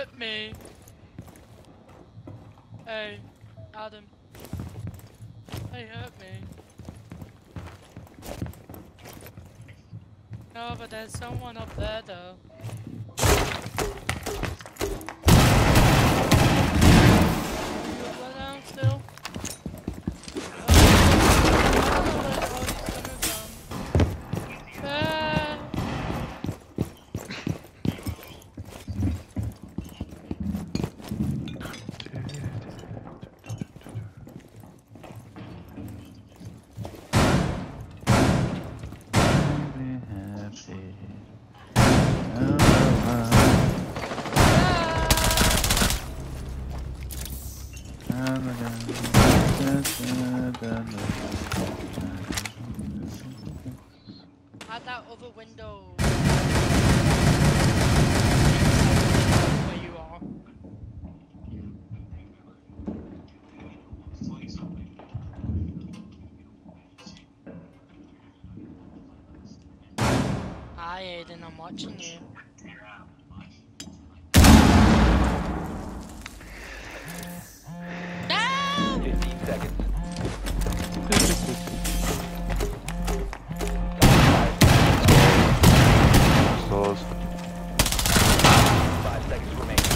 hurt me. Hey, Adam. They hurt me. No, but there's someone up there though. You up there now still? At that other window. Where you are. Hi Aiden, I'm watching you. No! 15 seconds. Close. 5 seconds remaining.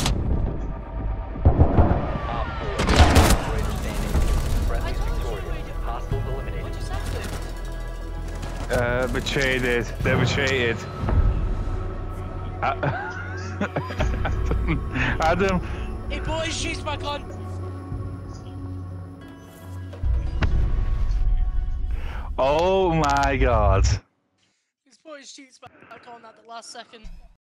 Op 4. Operator standing. Friendly's victorious. Hostiles eliminated. What just happened? Betrayed it. They betrayed it. Adam. He put his sheets back on. Oh my god. He's put his sheets back on at the last second.